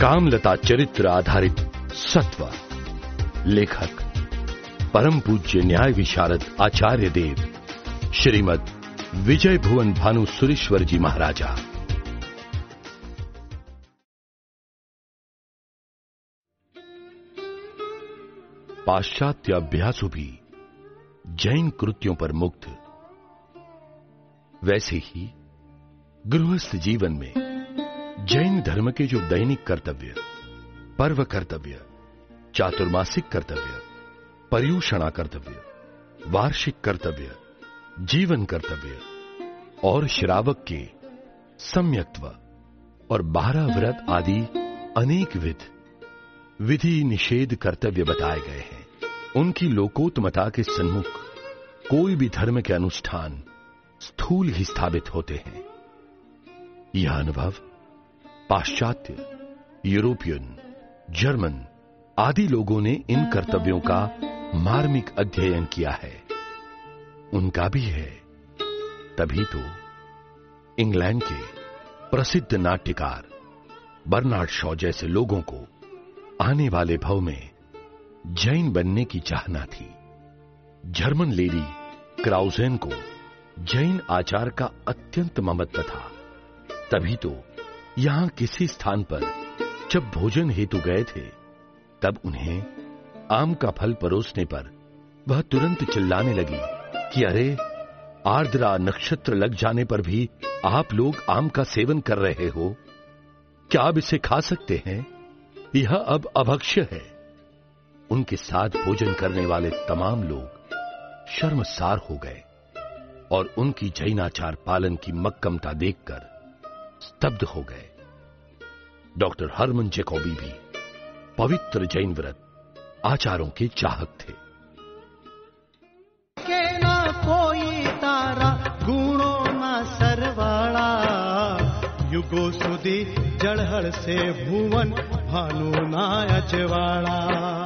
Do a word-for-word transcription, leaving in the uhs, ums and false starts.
कामलता चरित्र आधारित सत्व। लेखक परम पूज्य न्याय विशारद आचार्य देव श्रीमद विजय भुवन भानु सुरेश्वर जी महाराजा। पाश्चात्य अभ्यासु भी जैन कृत्यों पर मुग्ध, वैसे ही गृहस्थ जीवन में जैन धर्म के जो दैनिक कर्तव्य, पर्व कर्तव्य, चातुर्मासिक कर्तव्य, पर्यूषणा कर्तव्य, वार्षिक कर्तव्य, जीवन कर्तव्य और श्रावक के सम्यक्त्व और बारह व्रत आदि अनेक विध विधि निषेध कर्तव्य बताए गए हैं। उनकी लोकोत्तमता के सन्मुख कोई भी धर्म के अनुष्ठान स्थूल ही स्थापित होते हैं। यह अनुभव पाश्चात्य, यूरोपियन, जर्मन आदि लोगों ने इन कर्तव्यों का मार्मिक अध्ययन किया है, उनका भी है। तभी तो इंग्लैंड के प्रसिद्ध नाट्यकार बर्नार्ड शॉ जैसे लोगों को आने वाले भव में जैन बनने की चाहना थी। जर्मन लेडी क्राउजेन को जैन आचार का अत्यंत महत्व था। तभी तो यहां किसी स्थान पर जब भोजन हेतु गए थे, तब उन्हें आम का फल परोसने पर वह तुरंत चिल्लाने लगी कि अरे, आर्द्रा नक्षत्र लग जाने पर भी आप लोग आम का सेवन कर रहे हो, क्या आप इसे खा सकते हैं? यह अब अभक्ष्य है। उनके साथ भोजन करने वाले तमाम लोग शर्मसार हो गए और उनकी जैनाचार पालन की मक्कमता देखकर स्तब्ध हो गए। डॉक्टर हरमन जैकोबी भी पवित्र जैन व्रत आचारों के चाहक थे। के ना कोई तारा गुणों ना सरवाला, युगो सुधी जड़हड़ से भुवन भानु ना अजवाड़ा।